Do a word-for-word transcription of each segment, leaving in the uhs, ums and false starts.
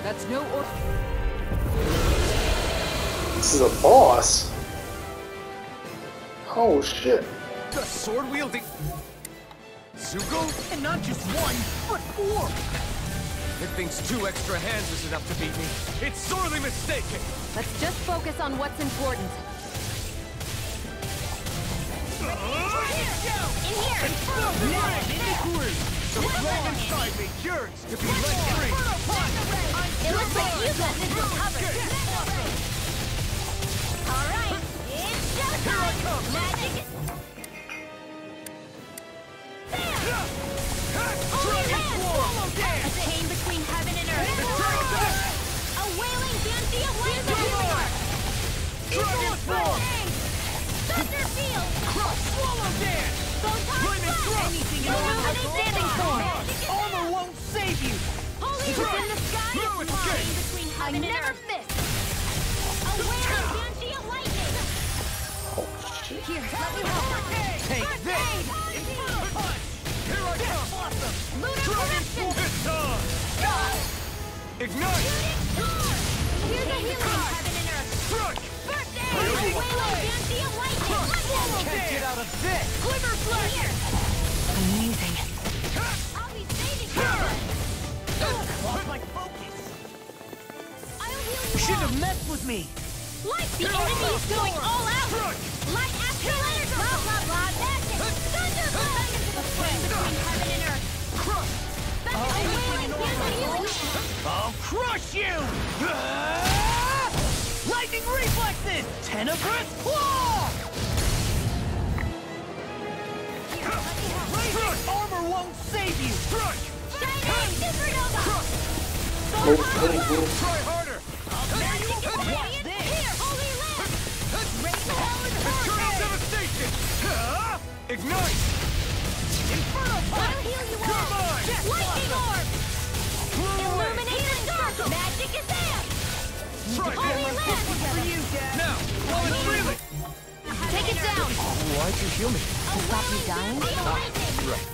That's no or. This is a boss. Oh shit. The sword wielding Zuko, and not just one, but four. It thinks two extra hands is enough to beat me. It's sorely mistaken. Let's just focus on what's important. In here! Now, Nikuri! The flame inside me yearns to be let free! It looks like you got this covered. Alright, it's showtime! Here I come! Magic is... Dragon Swarm! A chain between heaven and earth. A wailing Dancy of lightning! Dragon Swarm! Thunder Field! Swallow Dance! Photon Flaming Blast! Thrust! Anything you Illuminate want to standing form! Armor won't save you! Holy Thrust! in the sky No is escape! flying between heaven and never earth. Miss! A wailing Banshee of lightning! Here, let me help. Take this! Inferno Punch! Here I come! Awesome! Lunar Dragon Corruption! Swarm! It's on! Ignite! Here's a healing heaven and earth! Struck! Birthday! A wailing Banshee of lightning! Can't get out of this! Glimmer Flash! Here! Amazing. I'll be saving you! Lost my focus! I'll heal You you shouldn't all! have messed with me! Like the enemy is going all out! Light after light! Blah blah blah! Magic! Thunderbolt! Into the flame between heaven and earth! That's a wailing healing! I'll crush you! Ah! Lightning reflexes! Tenebrous claw! Struck! Armor won't save you! Struck! Shining Supernova! Move, move, move. Try harder! Magic is Watch here! this! Here! Holy Land! Rain-powered Eternal vortex! devastation! Ah! Ignite! Inferno I'll punch! heal you all! Come on! Lightning orb! Blow away! Illuminate the dark! Magic is there! Try Holy again! Land! For you, Dad! Now, while it's reeling! Take it down. Why'd you heal me? To stop you dying? Right.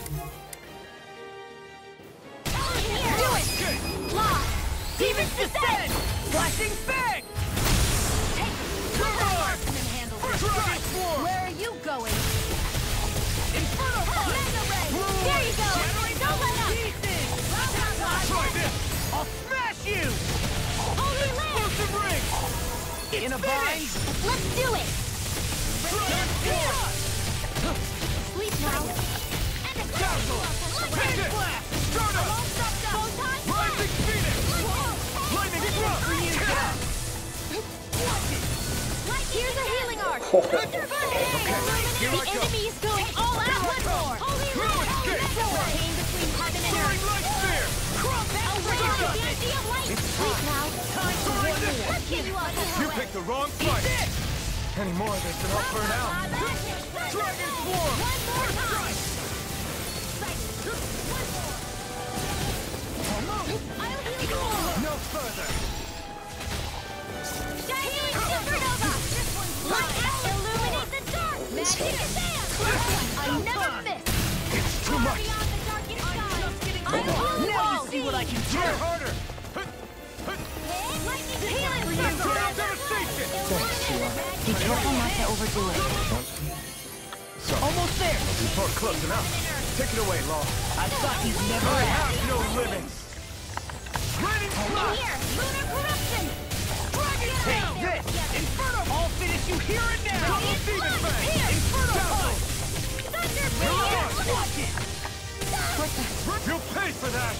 Do it! Okay. Lock! Demons descend! Flashing fang! Come on! Dragon Swarm! Where are you going? Inferno punch! Mega Ray! Blow There away! you go! Shattering Don't let up! pieces! Blah, blah, blah. Try this! I'll smash you! Holy Land! Explosive ring! In a bind! Let's do it! Dragon Swarm! Sleep now! And a Dazzle! Rabbit Blast! Stardust! Photon Rising Phoenix! Lightning Thrust! Here's a healing arc! Okay, here The I go! enemy is going all out! Holy No Land! escape! Chain between heaven and Soaring earth! Light Spear! A wailing Banshee of light! Sleep now! Time for one more! Let's give you all You picked the wrong fight! Any more of this and I'll burn out! Dragon Swarm! One more time! I'll heal you all! No further! Shining Supernova! Light out! Illuminate the dark! Magic is there! I never miss! It's too much! Beyond the darkest sky! I'm on Now you see what I can do! Try harder! Lightning healing Eternal circle! devastation! Thanks, Sheila. Be careful not to overdo it. So, almost there! Or close enough. Take it away, Law. I thought you'd never I have no limits! Raining Blast! Here! Lunar Corruption! Dragon Tail! This! Inferno! I'll finish you here and now! Double Demon Fang! Inferno Punch! Thunder Here we Blade! are! Watch it! You'll pay for that!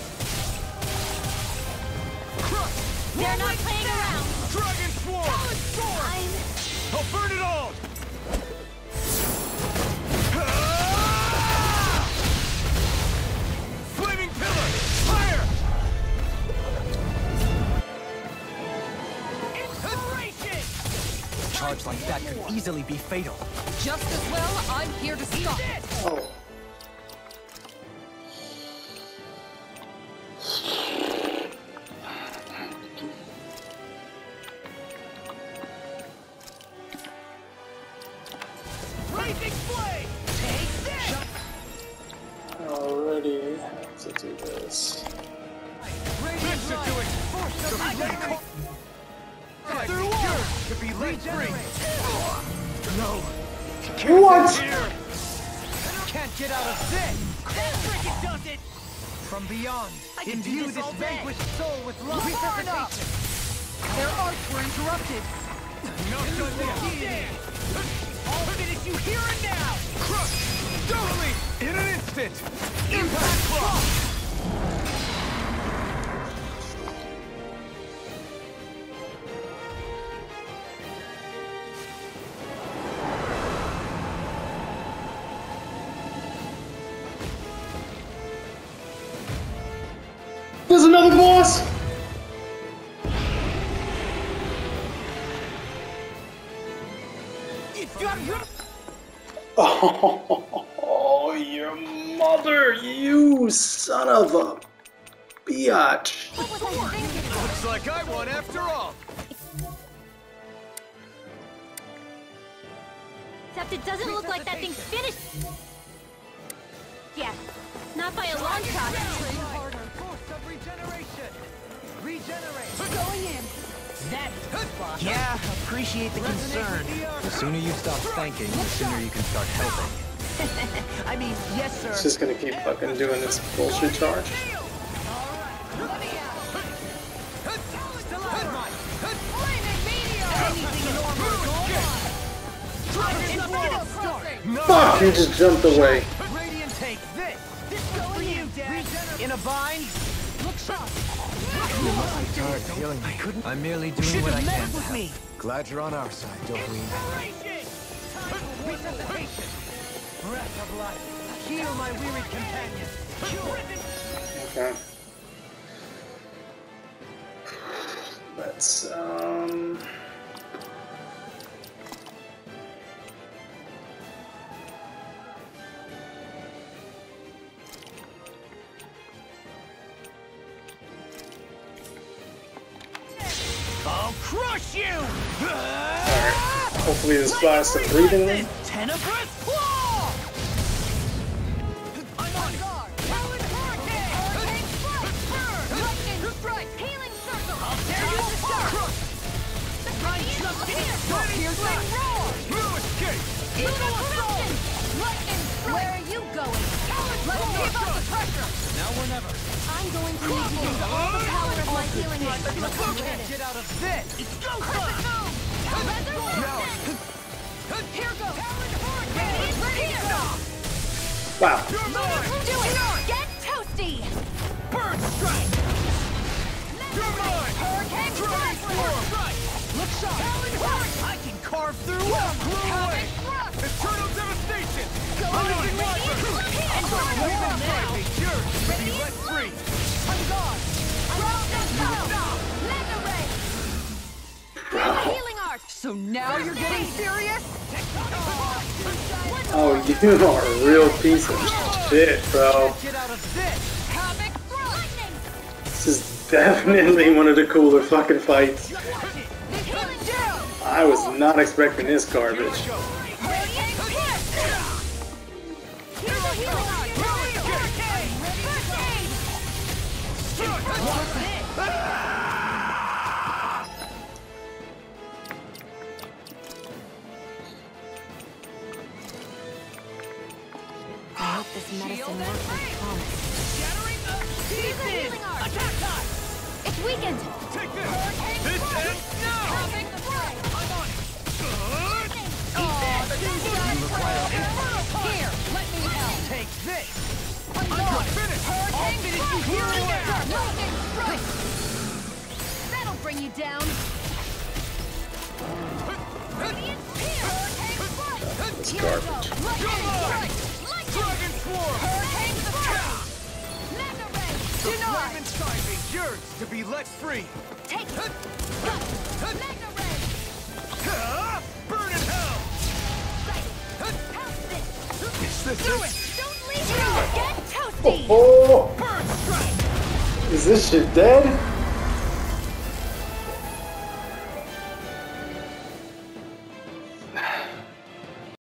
Crush! They're not playing around! Dragon Swarm! Sword! I'm... I'll burn it all! Ah! Flaming Pillar! Fire! Inspiration! A charge like that could easily be fatal. Just as well, I'm here to stop it. Oh. Raging Flame! Take this! Already have to do this. This should do it! Through yours to be let free. No. What? Can't get out of this. That frickin' does it! From beyond, I can imbue do this this all day. vanquished soul with love. Resuscitation! Their arts were interrupted. No good. I'll finish you here and now! Crush! Totally! In an instant! Impact block! There's another boss! Oh, your mother, you son of a biatch. What was I thinking? Looks like I won after all. Except it doesn't look like that thing's finished. Yeah, not by a long shot. Train harder. Force of regeneration. Regenerate. Going in. That Yeah, appreciate the concern. The sooner you stop thanking, the sooner you can start helping. I mean, yes, sir. It's just gonna keep fucking doing this bullshit charge. Fuck, you just jumped away. Radiant, take this. This one's for you, Dad. In a bind? look sharp. Feeling I couldn't. I'm merely doing Should what I have can. met with me. Glad you're on our side, Doreen. Resuscitation. Breath of life. Heal my wearied companion. Okay. Let's, um... I'll crush you! Alright. Hopefully this buys some breathing room. Tenebrous claw! I'm on guard. Talon hurricane. Hurricane strike. Burn. Lightning strike. Healing circle. I'll tear you apart! The Guardian here. Piercing roar. No escape! Lunar eruption. Lightning strike. Where are you going? Let's keep up the pressure. Now or never. I'm going to need to use all the power of my healing arts to Can't accomplish get it. out of this! It's go Perfect time! move. Resurrection. Here goes. Radiant here. Wow. You're mine! Do it. Get toasty. Burn strike! You're mine! Hurricane Dragon strike. strike! Look sharp! I can carve through One them! blew away! Havoc thrust. Eternal devastation! Go Amazing on. weapon! And We've now. been yours to be let free! On guard. Drop that power. Mega ray. Healing arts. So now you're getting serious? Oh, you are a real piece of shit, bro. Get out of this! Havoc thrust. Lightning. This is definitely one of the cooler fucking fights. Healing down. I was not expecting this garbage. Radiant pierce. Here's a healing art. Hurricane. First aid. I hope this medicine works as promised. Here's a healing art. Attack time. It's weakened. Take this! This ends now! Havoc strike. I'm on it! Oh, the Here, let me help. Take this! I'm I'm gone. finished! Hurricane finish strike. you here and now. Lightning strike. That'll bring you down. Radiant spear. Hurricane strike. It's Here we go. garbage. Lightning strike. Lightning. Dragon swarm! Hurricane strike. Mega ray. The Denied. flame inside me yearns to be let free! Take it. Mega ray. Ah, burn in hell! Right. How's this? Is this Do it? it. Don't leave me. Get toasty. Oh, Burn strike! is this shit dead?